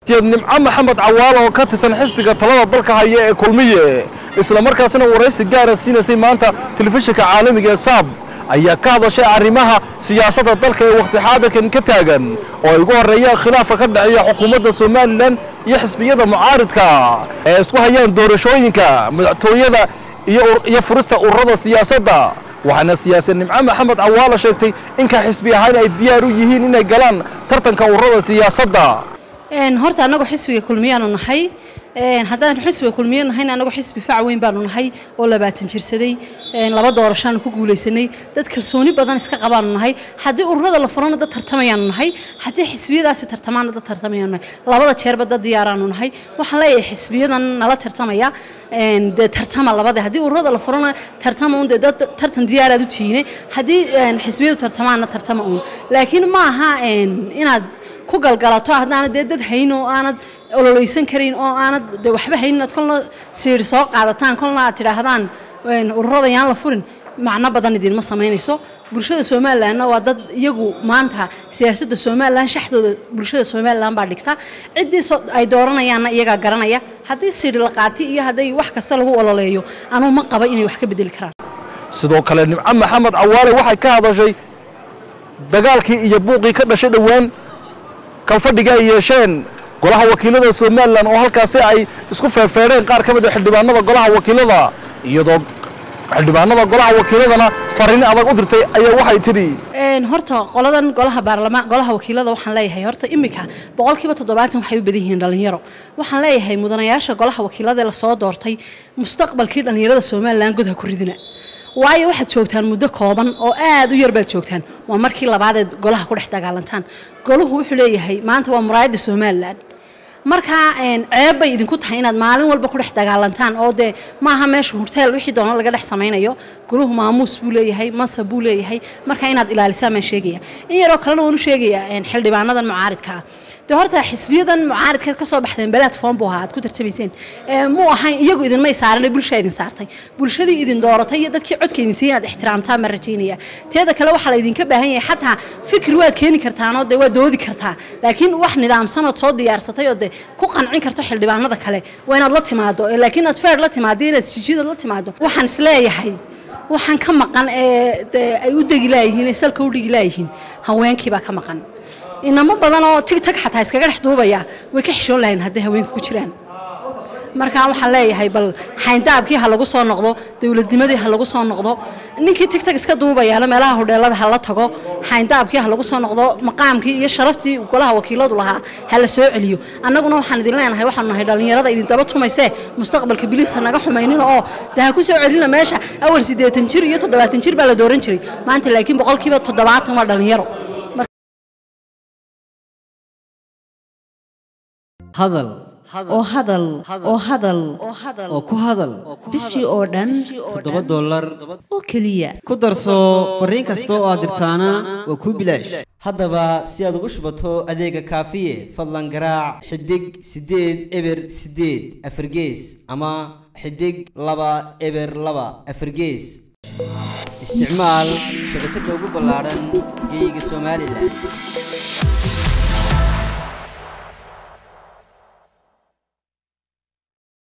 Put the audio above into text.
nimco maxamed cawaalo oo ka tirsan xisbiga talada dalka haya ee kulmiye isla markaasna waraysi gaar ah siinaysay maanta telefishinka caalamiga ee SAB ayaa ka hadashay arrimaha siyaasadda dalka ee waqti xaadirkan ka taagan oo ay ugu horeeyaan khilaafa ka dhaceeya xukuumadda Soomaaliland iyo xisbiyada mucaaridka ee isku hayaan doorashooyinka madaxtooyada iyo furista ururada siyaasadda waxaana siyaasad nimco maxamed cawaalo sheegtay in ka xisbi ahaan ay diyaar u yihiin inay galaan tartanka ururada siyaasadda horta anagu xisbiga kulmiyaanu nahay haddaan xisbiga kulmiye nahay anagu xisbi fac weyn baanu nahay oo 20 jirsaday laba doorashaan ku guuleysanay dad kalsooni badan iska qabaanu nahay hadii ururada la furano dad tartamayaan nahay hadii xisbiyadaasi tartamaan dad tartamayaan nahay labada jeerba dad diyaaraanu nahay waxaan leeyahay xisbiyadan nala tartamaya dad tartama labada hadii ururada la furano tartama dad tartan diyaarad u tiinay hadii xisbiyadu tartamaana tartama laakiin ma aha inaad ku galgalato hadana dad hayno aanad ololeysan karin oo aanad waxba haynin kolna siir soo qaadataan kolna aad tiraahdaan ururada yaan la furin macna badan idin ma sameynayso bulshada Soomaaliland waa dad iyagu maanta siyaasadda Soomaaliland shaxdooda bulshada Soomaaliland baa dhigta cidii ay dooranayaan iyaga garanaya hadii siir la qaati iyo hadii wax kasta lagu ololeeyo anu ma qaba inay wax ka bedeli karaan sidoo kale nimco maxamed cawaale waxay ka hadashay dagaalkii iyo buuqii ka dhashay dhawaan kalfadhiga ay yeesheen golaha wakiilada Soomaaliland oo halkaas ay isku feerfeereen qaar ka mid ah xildhibaanada golaha wakiilada iyadoo xildhibaanada golaha wakiiladana fariin adag u dirtay ayaa waxay tiri horta qoladan golaha baarlamaanka golaha wakiilada waxaan leeyahay horta imika 70% waxay u badan yihiin dhalinyaro waxaan leeyahay mudanayaasha golaha wakiilada la soo doortay mustaqbalkii dhalinyarada Soomaaliland gudaha ku ridina waayo waxaad joogtaan muddo kooban oo aad u yar baad joogtaan waa markii labaad ee golaha ku dhex dagaalantaan goluhu wuxuu leeyahay maanta waa muraayada Soomaaliland marka ceeb bay idinku tahay inaad maalin walba ku dhex dagaalantaan oo de maaha meesha hotel wixii doona laga dhex sameeynayo goluhu maamuus buu leeyahay masab buu leeyahay marka inaad ilaalisaan ma sheegaya in yaroo kale oo sheegaya xildhibaanadan mucaaridka horta xisbiyadan mucaaridka ka soo baxdeen platform buu ahaa ku tartamayseen mu ahayn iyagu idin ma saaranay bulshada idin saartay bulshadii idin dooratay iyo dadkii codkeedin siinaad ixtiraamtaan ma rajaynaya teeda kale waxa la idin ka baahan yahay xataa fikir waad keeni kartaan oo waa doodi kartaa laakiin wax nidaamsan oo soo diyaarsatay oo ku qancin karto xildhibaanada kale waa inaad la timaado laakiin aad fair la timaado inaad sijida la timaado waxaan isleeyahay waxaan ka maqan ay u degilaayihiin salka u dhigilaayihiin haweenkii baa ka maqan inama badan oo TikTok xataa iskaga dhex duubaya way ka xishoon lahayn hadii haweenku ku jiraan marka waxaan leeyahay bal xayndaabkii ha lagu soo noqdo dawladnimadii ha lagu soo noqdo ninkii TikTok iska duubaya meelaha hodheelada ha la tago xayndaabkii ha lagu soo noqdo maqaamkii iyo sharaftii golaha wakiiladu lahaa ha la soo celiyo annaguna waxaan idin leenahay waxaan nahay dhalinyarada idin daba tumaysay mustaqbalka biliisa naga xumaynin oo daa ku soo celina meesha awal 80 jir iyo 70 jir baa la dooran jiray maanta laakiin 70% waa dhalinyaro hadal oo ku hadal bishii oo dhan $7 oo kaliya ku darso fariin kasta oo aad dirtaana waa ku bilaash haddaba si aad ugu shubato adeega kaafiye fadlan garaac xidig 8 eber 8 afargees ama xidig 2 eber 2 afargees isticmaal shabakadda ugu ballaaran geeyiga Soomaaliland